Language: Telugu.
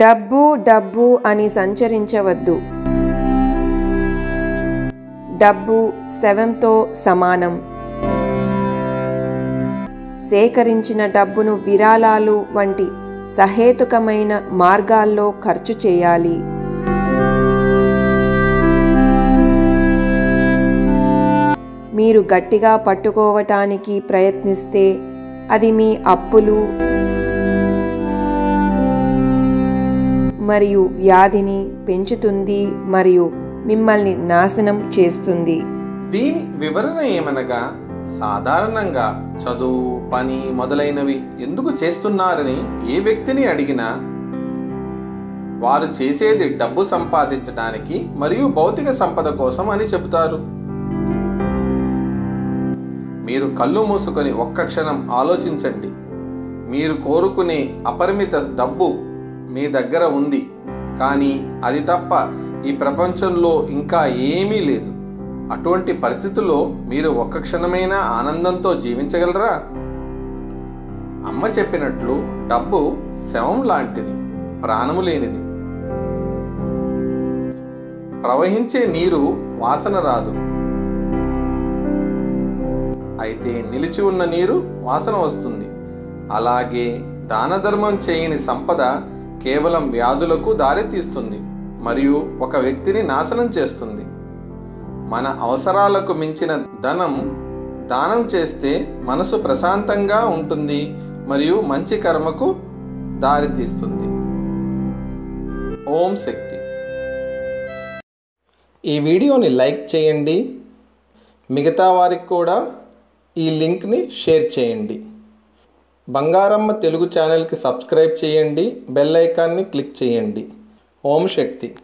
డబ్బు డబ్బు అని సంచరించవద్దు. డబ్బు శవంతో సమానం. సేకరించిన డబ్బును విరాళాలు వంటి సహేతుకమైన మార్గాల్లో ఖర్చు చేయాలి. మీరు గట్టిగా పట్టుకోవటానికి ప్రయత్నిస్తే అది మీ అప్పులు మరియు వ్యాధిని పెంచుతుంది మరియు మిమ్మల్ని నాశనం చేస్తుంది. దీని వివరణ ఏమనగా, సాధారణంగా చదువు, పని మొదలైనవి ఎందుకు చేస్తున్నారని ఏ వ్యక్తిని అడిగినా వారు చేసేది డబ్బు సంపాదించడానికి మరియు భౌతిక సంపద కోసం అని చెబుతారు. మీరు కళ్ళు మూసుకొని ఒక్క క్షణం ఆలోచించండి. మీరు కోరుకునే అపరిమిత డబ్బు మీ దగ్గర ఉంది, కానీ అది తప్ప ఈ ప్రపంచంలో ఇంకా ఏమీ లేదు. అటువంటి పరిస్థితుల్లో మీరు ఒక్క క్షణమైనా ఆనందంతో జీవించగలరా? అమ్మ చెప్పినట్లు డబ్బు శవం లాంటిది, ప్రాణము లేనిది. ప్రవహించే నీరు వాసన రాదు, అయితే నిలిచి ఉన్న నీరు వాసన వస్తుంది. అలాగే దాన ధర్మం చేయని సంపద కేవలం వ్యాధులకు దారితీస్తుంది మరియు ఒక వ్యక్తిని నాశనం చేస్తుంది. మన అవసరాలకు మించిన ధనం దానం చేస్తే మనసు ప్రశాంతంగా ఉంటుంది మరియు మంచి కర్మకు దారితీస్తుంది. ఓం శక్తి. ఈ వీడియోని లైక్ చేయండి. మిగతా వారికి కూడా ఈ లింక్ని షేర్ చేయండి. బంగారమ్మ తెలుగు ఛానల్కి సబ్స్క్రైబ్ చేయండి. బెల్ ఐకాన్ని క్లిక్ చేయండి. ఓం శక్తి.